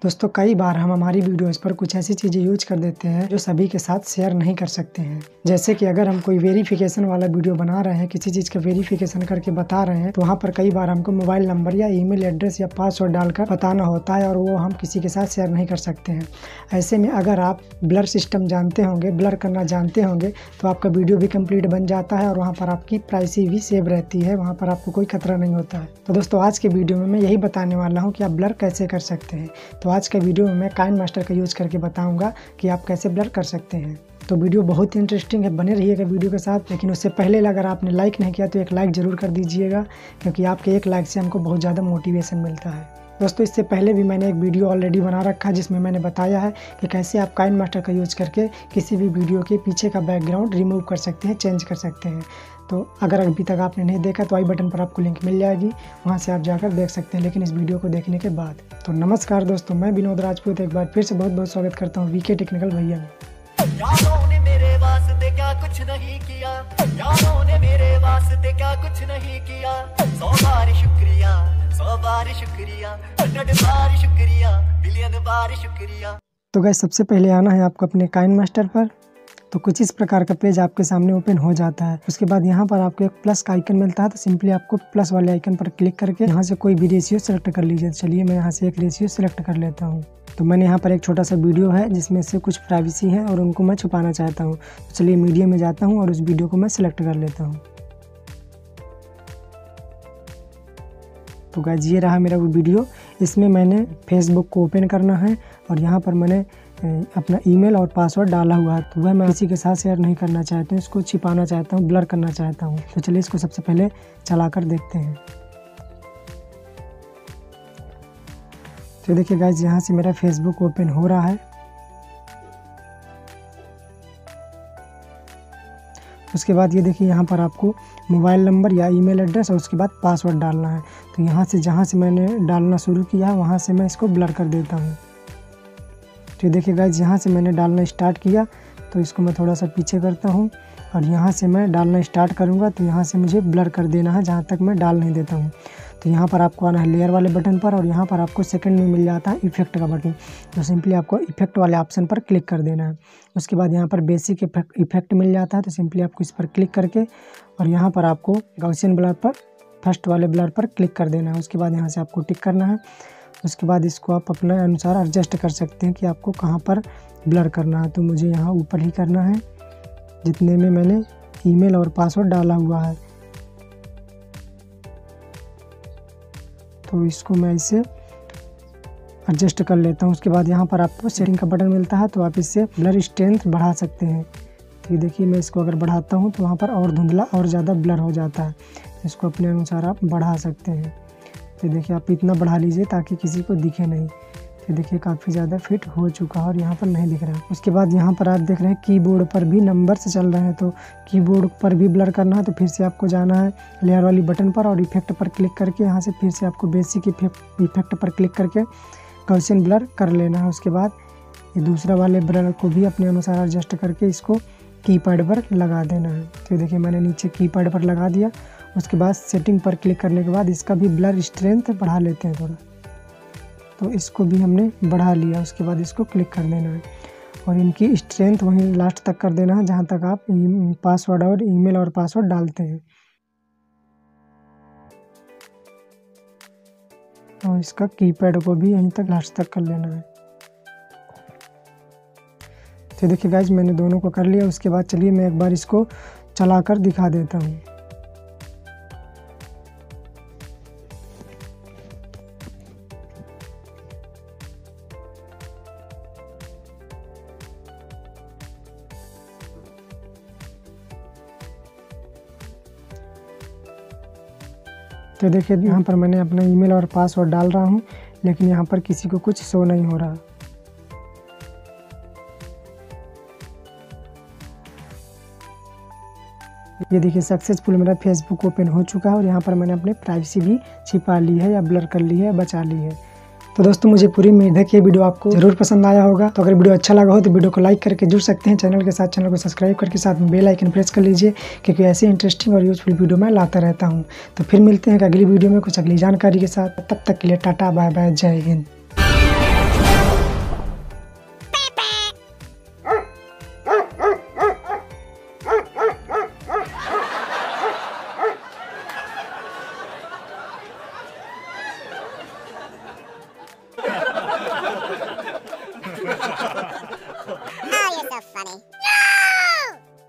दोस्तों कई बार हम हमारी वीडियोस पर कुछ ऐसी चीज़ें यूज कर देते हैं जो सभी के साथ शेयर नहीं कर सकते हैं। जैसे कि अगर हम कोई वेरिफिकेशन वाला वीडियो बना रहे हैं, किसी चीज़ का वेरिफिकेशन करके बता रहे हैं, तो वहाँ पर कई बार हमको मोबाइल नंबर या ईमेल एड्रेस या पासवर्ड डालकर बताना होता है और वो हम किसी के साथ शेयर नहीं कर सकते हैं। ऐसे में अगर आप ब्लर सिस्टम जानते होंगे, ब्लर करना जानते होंगे, तो आपका वीडियो भी कंप्लीट बन जाता है और वहाँ पर आपकी प्राइवेसी भी सेव रहती है, वहाँ पर आपको कोई खतरा नहीं होता है। तो दोस्तों आज के वीडियो में मैं यही बताने वाला हूँ कि आप ब्लर कैसे कर सकते हैं। तो आज के वीडियो में मैं काइनमास्टर का यूज़ करके बताऊंगा कि आप कैसे ब्लर कर सकते हैं। तो वीडियो बहुत ही इंटरेस्टिंग है, बने रहिएगा वीडियो के साथ। लेकिन उससे पहले अगर आपने लाइक नहीं किया तो एक लाइक ज़रूर कर दीजिएगा, क्योंकि आपके एक लाइक से हमको बहुत ज़्यादा मोटिवेशन मिलता है। दोस्तों इससे पहले भी मैंने एक वीडियो ऑलरेडी बना रखा है जिसमें मैंने बताया है कि कैसे आप काइनमास्टर का यूज़ करके किसी भी वीडियो के पीछे का बैकग्राउंड रिमूव कर सकते हैं, चेंज कर सकते हैं। तो अगर अभी तक आपने नहीं देखा तो आई बटन पर आपको लिंक मिल जाएगी, वहां से आप जाकर देख सकते हैं, लेकिन इस वीडियो को देखने के बाद। तो नमस्कार दोस्तों, मैं विनोद राजपूत एक बार फिर से बहुत बहुत स्वागत करता हूं वीके टेक्निकल भैया में। यारों ने मेरे वास्ते क्या कुछ नहीं किया, यारों ने मेरे वास्ते क्या कुछ नहीं किया। 100 बार शुक्रिया, 100 बार शुक्रिया, 100 बार शुक्रिया, बिलियन बार शुक्रिया। तो गाइस सबसे पहले आना है आपको अपने काइनमास्टर पर। तो कुछ इस प्रकार का पेज आपके सामने ओपन हो जाता है। उसके बाद यहाँ पर आपको एक प्लस का आइकन मिलता है, तो सिंपली आपको प्लस वाले आइकन पर क्लिक करके यहाँ से कोई भी रेशियो सेलेक्ट कर लीजिए। चलिए मैं यहाँ से एक रेशियो सेलेक्ट कर लेता हूँ। तो मैंने यहाँ पर एक छोटा सा वीडियो है जिसमें से कुछ प्राइवेसी है और उनको मैं छुपाना चाहता हूँ। तो चलिए मीडिया में जाता हूँ और उस वीडियो को मैं सिलेक्ट कर लेता हूँ। तो गाइस ये रहा मेरा वो वीडियो। इसमें मैंने फेसबुक को ओपन करना है और यहाँ पर मैंने अपना ईमेल और पासवर्ड डाला हुआ है, तो वह मैं किसी के साथ शेयर नहीं करना चाहता हूँ, इसको छिपाना चाहता हूँ, ब्लर करना चाहता हूँ। तो चलिए इसको सबसे पहले चलाकर देखते हैं। तो देखिए गाइस यहाँ से मेरा फेसबुक ओपन हो रहा है। उसके बाद ये देखिए यहाँ पर आपको मोबाइल नंबर या ईमेल एड्रेस और उसके बाद पासवर्ड डालना है। तो यहाँ से जहाँ से मैंने डालना शुरू किया है वहाँ से मैं इसको ब्लर कर देता हूँ। तो देखिए गाइस यहाँ से मैंने डालना स्टार्ट किया, तो इसको मैं थोड़ा सा पीछे करता हूँ और यहाँ से मैं डालना स्टार्ट करूँगा। तो यहाँ से मुझे ब्लर कर देना है जहाँ तक मैं डाल नहीं देता हूँ। तो यहाँ पर आपको आना है लेयर वाले बटन पर और यहाँ पर आपको सेकंड में मिल जाता है इफेक्ट का बटन। तो सिंपली आपको इफेक्ट वाले ऑप्शन पर क्लिक कर देना है। उसके बाद यहाँ पर बेसिक इफेक्ट मिल जाता है, तो सिंपली आपको इस पर क्लिक करके और यहाँ पर आपको गॉसियन ब्लर पर फर्स्ट वाले ब्लर पर क्लिक कर देना है। उसके बाद यहाँ से आपको टिक करना है। उसके बाद इसको आप अपने अनुसार एडजस्ट कर सकते हैं कि आपको कहाँ पर ब्लर करना है। तो मुझे यहाँ ऊपर ही करना है जितने में मैंने ईमेल और पासवर्ड डाला हुआ है। तो इसको मैं इसे एडजस्ट कर लेता हूँ। उसके बाद यहाँ पर आपको सेटिंग का बटन मिलता है, तो आप इससे ब्लर स्ट्रेंथ बढ़ा सकते हैं। तो देखिए मैं इसको अगर बढ़ाता हूँ तो वहाँ पर और धुंधला और ज़्यादा ब्लर हो जाता है। इसको अपने अनुसार आप बढ़ा सकते हैं। तो देखिए आप इतना बढ़ा लीजिए ताकि किसी को दिखे नहीं। तो देखिए काफ़ी ज़्यादा फिट हो चुका है और यहाँ पर नहीं दिख रहा है। उसके बाद यहाँ पर आप देख रहे हैं कीबोर्ड पर भी नंबर से चल रहे हैं, तो कीबोर्ड पर भी ब्लर करना है। तो फिर से आपको जाना है लेयर वाली बटन पर और इफेक्ट पर क्लिक करके यहाँ से फिर से आपको बेसिक इफेक्ट पर क्लिक करके गॉसियन ब्लर कर लेना है। उसके बाद ये दूसरा वाले ब्लर को भी अपने अनुसार एडजस्ट करके इसको कीपैड पर लगा देना है। तो देखिए मैंने नीचे कीपैड पर लगा दिया। उसके बाद सेटिंग पर क्लिक करने के बाद इसका भी ब्लर स्ट्रेंथ बढ़ा लेते हैं थोड़ा। तो इसको भी हमने बढ़ा लिया। उसके बाद इसको क्लिक कर देना है और इनकी स्ट्रेंथ वहीं लास्ट तक कर देना है जहाँ तक आप पासवर्ड और ईमेल और पासवर्ड डालते हैं। और इसका कीपैड को भी यहीं तक लास्ट तक कर लेना है। तो देखिए गाइस मैंने दोनों को कर लिया। उसके बाद चलिए मैं एक बार इसको चलाकर दिखा देता हूँ। तो देखिए यहाँ पर मैंने अपना ईमेल और पासवर्ड डाल रहा हूँ, लेकिन यहाँ पर किसी को कुछ शो नहीं हो रहा। ये देखिए सक्सेसफुल मेरा फेसबुक ओपन हो चुका है और यहाँ पर मैंने अपनी प्राइवेसी भी छिपा ली है या ब्लर कर ली है, बचा ली है। तो दोस्तों मुझे पूरी उम्मीद है कि ये वीडियो आपको जरूर पसंद आया होगा। तो अगर वीडियो अच्छा लगा हो तो वीडियो को लाइक करके जुड़ सकते हैं चैनल के साथ। चैनल को सब्सक्राइब करके साथ में बेल आइकन प्रेस कर लीजिए, क्योंकि ऐसे इंटरेस्टिंग और यूजफुल वीडियो मैं लाता रहता हूँ। तो फिर मिलते हैं अगली वीडियो में कुछ अगली जानकारी के साथ। तब तक के लिए टाटा बाय बाय, जय हिंद।